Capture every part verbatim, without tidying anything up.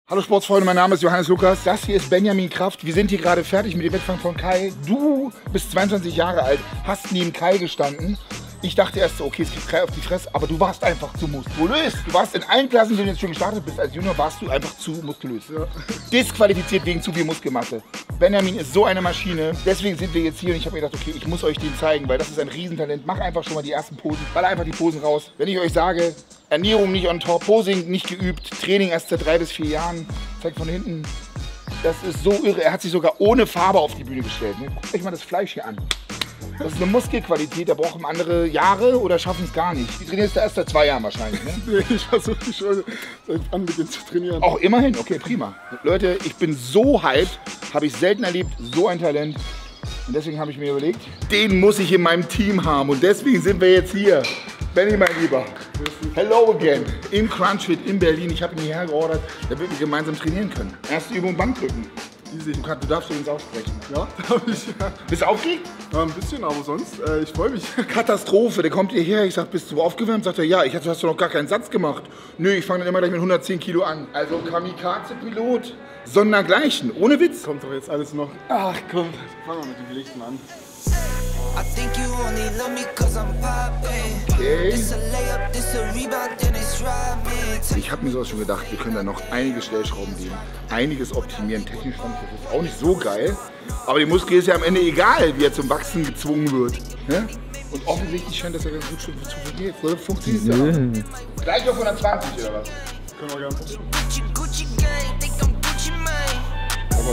Hallo Sportsfreunde, mein Name ist Johannes Lukas. Das hier ist Benjamin Kraft. Wir sind hier gerade fertig mit dem Wettkampf von Kai. Du bist zweiundzwanzig Jahre alt, hast neben Kai gestanden. Ich dachte erst so, okay, es gibt Kai auf die Fresse, aber du warst einfach zu muskulös. Du warst in allen Klassen, in denen du jetzt schon gestartet bist als Junior, warst du einfach zu muskulös. Ja. Disqualifiziert wegen zu viel Muskelmasse. Benjamin ist so eine Maschine. Deswegen sind wir jetzt hier und ich habe mir gedacht, okay, ich muss euch den zeigen, weil das ist ein Riesentalent. Mach einfach schon mal die ersten Posen, ball einfach die Posen raus. Wenn ich euch sage, Ernährung nicht on top, Posing nicht geübt, Training erst seit drei bis vier Jahren, zeigt von hinten. Das ist so irre. Er hat sich sogar ohne Farbe auf die Bühne gestellt. Ne? Guckt euch mal das Fleisch hier an. Das ist eine Muskelqualität, da brauchen andere Jahre oder schaffen es gar nicht. Die trainierst du erst seit zwei Jahren wahrscheinlich, ne? Nee, ich versuche schon seit Anbeginn zu trainieren. Auch immerhin, okay, prima. Leute, ich bin so hyped, habe ich selten erlebt, so ein Talent. Und deswegen habe ich mir überlegt, den muss ich in meinem Team haben. Und deswegen sind wir jetzt hier. Benny, mein Lieber. Hello again. Im Crunchfit in Berlin. Ich habe ihn hierher geordert, damit wir gemeinsam trainieren können. Erste Übung Bankdrücken. Easy. Du, kannst, du darfst übrigens aufsprechen. Ja, darf ich. Ja. Bist du aufgeregt? Ja, ein bisschen, aber sonst, äh, ich freue mich. Katastrophe, der kommt hierher, ich sag, bist du aufgewärmt? Sagt er, ja, ich hast du noch gar keinen Satz gemacht. Nö, ich fange dann immer gleich mit hundertzehn Kilo an. Also Kamikaze-Pilot, sondergleichen, ohne Witz. Kommt doch jetzt alles noch. Ach komm, fangen wir mit dem Gewichten an. Okay. Ich habe mir sowas schon gedacht, wir können da noch einige Stellschrauben legen, einiges optimieren. Technisch fand ich das ist auch nicht so geil, aber die Muskel ist ja am Ende egal, wie er zum Wachsen gezwungen wird. Ne? Und offensichtlich scheint das ja ganz gut zu funktionieren. So funktioniert es ja. Gleich auf hundertzwanzig oder was? Können wir gerne probieren. Aber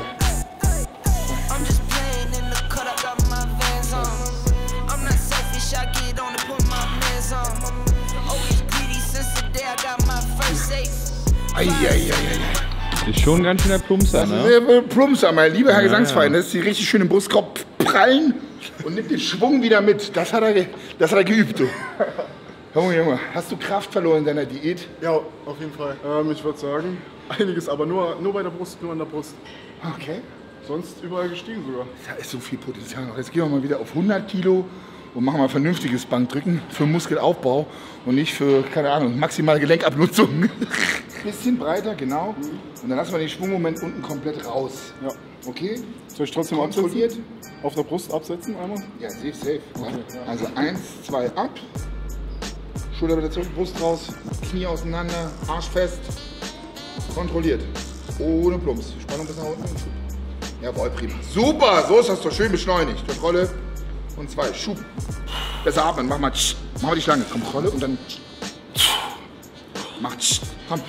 Eieieiei. Ist schon ganz schön der Plumpser, Das ne? ist der Plumpser, mein lieber Herr Ja, Gesangsverein. ja. Das ist die richtig schön im Brustkorb prallen und nimmt den Schwung wieder mit. Das hat er, ge das hat er geübt, du. Junge, Junge, hast du Kraft verloren in deiner Diät? Ja, auf jeden Fall. Ähm, ich würde sagen, einiges, aber nur, nur bei der Brust, nur an der Brust. Okay. Sonst überall gestiegen sogar. Da ist so viel Potenzial noch. Jetzt gehen wir mal wieder auf hundert Kilo und machen mal vernünftiges Bankdrücken für Muskelaufbau und nicht für, keine Ahnung, maximale Gelenkabnutzung. Bisschen breiter, genau. Und dann lassen wir den Schwungmoment unten komplett raus. Ja. Okay? Soll ich trotzdem Kontrolliert? absetzen? Auf der Brust absetzen einmal? Ja, safe, safe. Okay, ja. Also eins, zwei, ab. Schulter wieder zurück, Brust raus, Knie auseinander, Arsch fest. Kontrolliert. Ohne Plumps. Spannung bis nach unten. Jawohl, prima. Super, so ist das doch schön beschleunigt. Kontrolle und zwei. Schub. Besser atmen. Mach mal. Tsch. Mach mal die Schlange. Kontrolle und dann. Tsch. Mach. Tsch. Komm.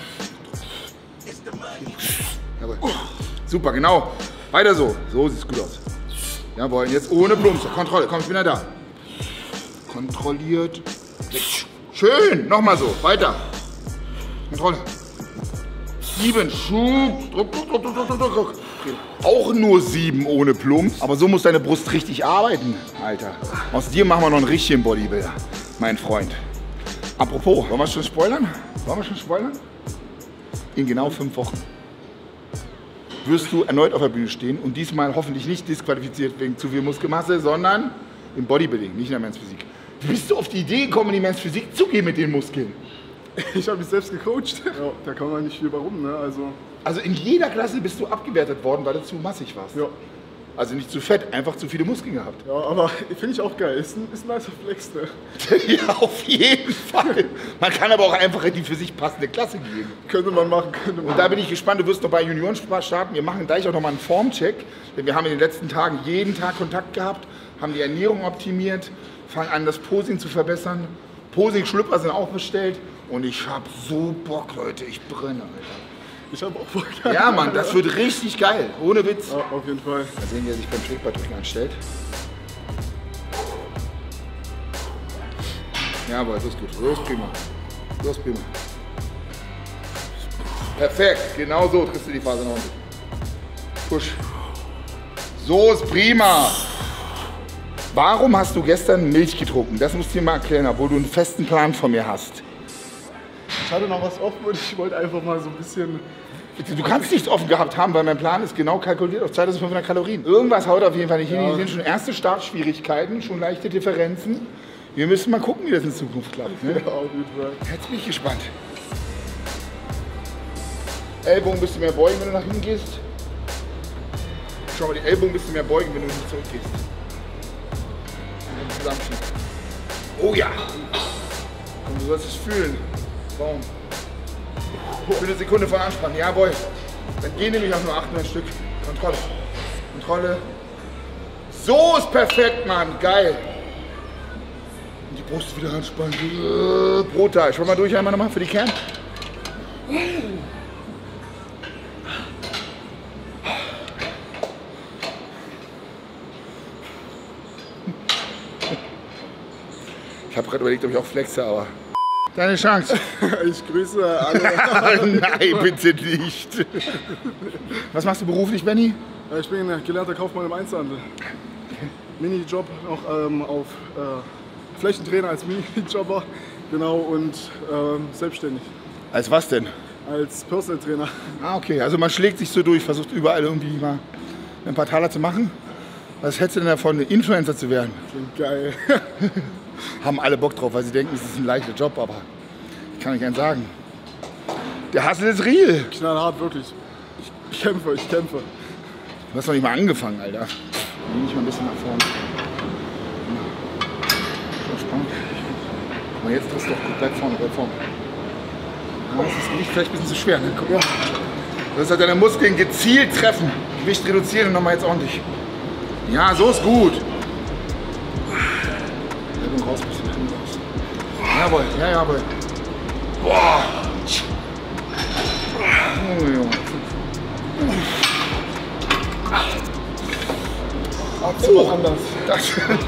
Jawohl. Super, genau. Weiter so. So sieht's gut aus. Jawohl, jetzt ohne Plumps. Kontrolle. Komm, ich bin ja da. Kontrolliert. Schön. Nochmal so. Weiter. Kontrolle. Sieben. Schub. Druck, druck, druck, druck, druck, druck. Okay. Auch nur sieben ohne Plumps. Aber so muss deine Brust richtig arbeiten, Alter. Aus dir machen wir noch einen richtigen Bodybuilder, mein Freund. Apropos, wollen wir schon spoilern? Wollen wir schon spoilern? In genau fünf Wochen wirst du erneut auf der Bühne stehen und diesmal hoffentlich nicht disqualifiziert wegen zu viel Muskelmasse, sondern im Bodybuilding, nicht in der Men's Physik. Wie bist du auf die Idee gekommen, in die Men's Physik zu gehen mit den Muskeln? Ich habe mich selbst gecoacht. Ja, da kann man nicht viel warum, ne? Also, Also in jeder Klasse bist du abgewertet worden, weil du zu massig warst. ja. Also nicht zu fett, einfach zu viele Muskeln gehabt. Ja, aber finde ich auch geil. Ist ein, ist ein nicer Flex, ne? Ja, auf jeden Fall. Man kann aber auch einfach in die für sich passende Klasse gehen. Könnte man machen, könnte man. Und da bin ich gespannt, du wirst noch bei Juniorensport starten. Wir machen gleich auch noch mal einen Formcheck, denn wir haben in den letzten Tagen jeden Tag Kontakt gehabt, haben die Ernährung optimiert, fangen an, das Posing zu verbessern. Posing-Schlüpper sind auch bestellt und ich hab so Bock, Leute, ich brenne, Alter. Ich habe auch voll geil. Ja, Mann, das wird richtig geil, ohne Witz. Ja, auf jeden Fall. Mal sehen, wie er sich beim Schrägbartdrücken anstellt. Jawohl, so ist gut. So ist prima. So ist prima. Perfekt, genau so triffst du die Phase nach unten. Push. So ist prima. Warum hast du gestern Milch getrunken? Das musst du dir mal erklären, obwohl du einen festen Plan von mir hast. Ich hatte noch was offen und ich wollte einfach mal so ein bisschen. Du kannst nichts offen gehabt haben, weil mein Plan ist genau kalkuliert auf zweitausendfünfhundert Kalorien. Irgendwas haut auf jeden Fall nicht hin. Hier sind schon erste Startschwierigkeiten, schon leichte Differenzen. Wir müssen mal gucken, wie das in Zukunft klappt. Ne? Ja, auf jeden Fall. Jetzt bin ich gespannt. Ellbogen ein bisschen mehr beugen, wenn du nach hinten gehst. Schau mal, die Ellbogen ein bisschen mehr beugen, wenn du nicht zurückgehst. Und zusammenziehen. Oh ja! Und du sollst es fühlen. Warum? Für eine Sekunde von Anspannen. Jawohl. Dann gehen nämlich auch nur acht, neun Stück. Kontrolle. Kontrolle. So ist perfekt, Mann. Geil. Und die Brust wieder anspannen. Brutal. Schau mal durch einmal nochmal für die Kern. Ich habe gerade überlegt, ob ich auch flexe, aber deine Chance. Ich grüße alle. Nein, bitte nicht. Was machst du beruflich, Benny? Ich bin gelernter Kaufmann im Einzelhandel. Minijob noch ähm, auf äh, Flächentrainer als Minijobber, genau, und ähm, selbstständig. Als was denn? Als Personal Trainer. Ah, okay. Also man schlägt sich so durch, versucht überall irgendwie mal ein paar Taler zu machen. Was hättest du denn davon, Influencer zu werden? Klingt geil. Haben alle Bock drauf, weil sie denken, es ist ein leichter Job, aber ich kann euch eins sagen. Der Hustle ist real. Knallhart, wirklich. Ich, ich kämpfe, ich kämpfe. Du hast noch nicht mal angefangen, Alter. Lehn dich mal ein bisschen nach vorne. Schon spannend. Guck mal, jetzt triffst du doch gut. Bleib vorne, bleib vorne. Ja, das ist nicht vielleicht ein bisschen zu schwer, ne? Guck mal. Das hat deine Muskeln gezielt treffen. Gewicht reduzieren und nochmal jetzt ordentlich. Ja, so ist gut. Ellbogen raus, bisschen Ellbogen raus. Jawohl, ja, jawohl. Boah. Oh, Junge. Oh, anders. Das.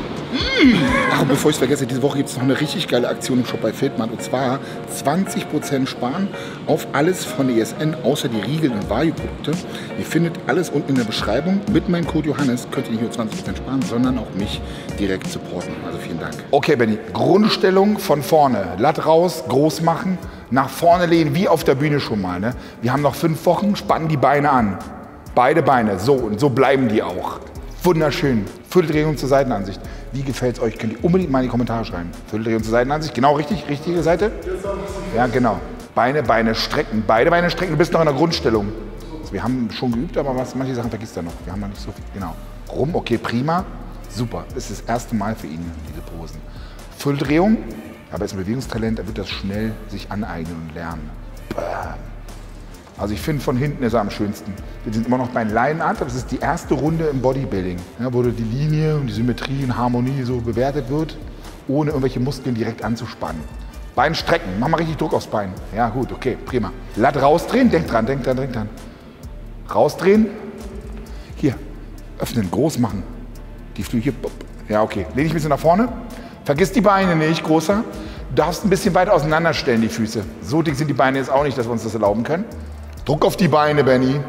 Ach, bevor ich es vergesse, diese Woche gibt es noch eine richtig geile Aktion im Shop bei Feldmann. Und zwar zwanzig Prozent sparen auf alles von E S N, außer die Riegel- und Vario-Produkte. Ihr findet alles unten in der Beschreibung. Mit meinem Code Johannes könnt ihr nicht nur zwanzig Prozent sparen, sondern auch mich direkt supporten. Also vielen Dank. Okay, Benny. Grundstellung von vorne. Latt raus, groß machen, nach vorne lehnen, wie auf der Bühne schon mal. Ne? Wir haben noch fünf Wochen, spannen die Beine an. Beide Beine, so und so bleiben die auch. Wunderschön. Vierteldrehung zur Seitenansicht. Wie gefällt es euch? Könnt ihr unbedingt mal in die Kommentare schreiben. Vierteldrehung zur Seitenansicht. Genau richtig? Richtige Seite? Ja, genau. Beine, Beine strecken. Beide Beine strecken. Du bist noch in der Grundstellung. Also wir haben schon geübt, aber was, manche Sachen vergisst er noch. Wir haben noch nicht so viel. Genau. Rum, okay, prima. Super. Das ist das erste Mal für ihn, diese Posen. Vierteldrehung. Aber er ist ein Bewegungstalent. Er wird das schnell sich aneignen und lernen. Bam. Also ich finde, von hinten ist er am schönsten. Wir sind immer noch bei Line Art, das ist die erste Runde im Bodybuilding, ja, wo die Linie und die Symmetrie und Harmonie so bewertet wird, ohne irgendwelche Muskeln direkt anzuspannen. Bein strecken, mach mal richtig Druck aufs Bein. Ja gut, okay, prima. Latt rausdrehen, denk dran, denk dran, denk dran. Rausdrehen, hier, öffnen, groß machen. Die Flügel, ja okay, lehn dich ein bisschen nach vorne. Vergiss die Beine nicht, großer. Du darfst ein bisschen weiter auseinanderstellen, die Füße. So dick sind die Beine jetzt auch nicht, dass wir uns das erlauben können. Druck auf die Beine, Benny.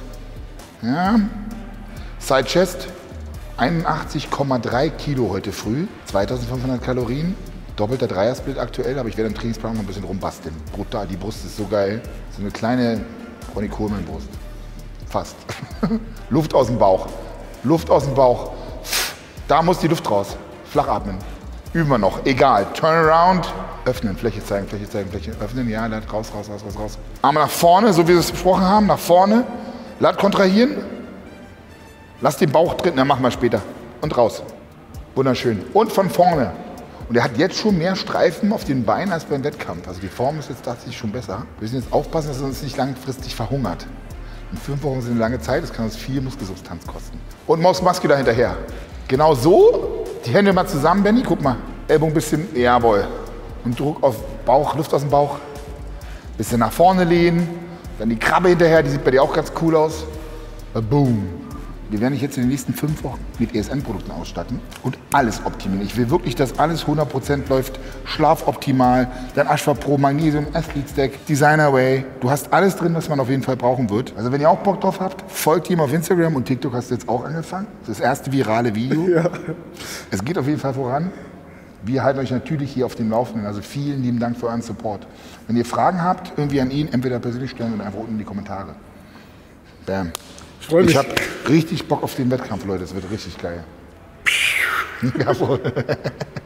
Ja. Side Chest. einundachtzig Komma drei Kilo heute früh. zweitausendfünfhundert Kalorien. Doppelter Dreiersplit aktuell, aber ich werde im Trainingsplan noch ein bisschen rumbasteln. Brutal, die Brust ist so geil. So eine kleine Ronnie Coleman Brust. Fast. Luft aus dem Bauch. Luft aus dem Bauch. Da muss die Luft raus. Flach atmen. Üben wir noch. Egal. Turn around. Öffnen, Fläche zeigen, Fläche zeigen, Fläche öffnen. Ja, Latt raus, raus, raus, raus, raus. Arme nach vorne, so wie wir es besprochen haben. Nach vorne. Latt kontrahieren. Lass den Bauch drin. Na, machen wir später. Und raus. Wunderschön. Und von vorne. Und er hat jetzt schon mehr Streifen auf den Beinen als beim Wettkampf. Also die Form ist jetzt tatsächlich schon besser. Wir müssen jetzt aufpassen, dass er uns nicht langfristig verhungert. Und fünf Wochen sind eine lange Zeit. Das kann uns viel Muskelsubstanz kosten. Und Maske da hinterher. Genau so. Die Hände mal zusammen, Benny. Guck mal. Ellbogen ein bisschen. Jawohl. Und Druck auf Bauch, Luft aus dem Bauch. Bisschen nach vorne lehnen. Dann die Krabbe hinterher, die sieht bei dir auch ganz cool aus. Boom. Wir werden dich jetzt in den nächsten fünf Wochen mit E S N-Produkten ausstatten und alles optimieren. Ich will wirklich, dass alles hundert Prozent läuft. Schlaf optimal, dann Ashwa Pro, Magnesium, Athlete Stack, Designer Way. Du hast alles drin, was man auf jeden Fall brauchen wird. Also wenn ihr auch Bock drauf habt, folgt ihm auf Instagram und TikTok hast du jetzt auch angefangen. Das erste virale Video. Ja. Es geht auf jeden Fall voran. Wir halten euch natürlich hier auf dem Laufenden. Also vielen lieben Dank für euren Support. Wenn ihr Fragen habt, irgendwie an ihn, entweder persönlich stellen oder einfach unten in die Kommentare. Bam. Ich freue mich. Ich habe richtig Bock auf den Wettkampf, Leute. Es wird richtig geil. Jawohl.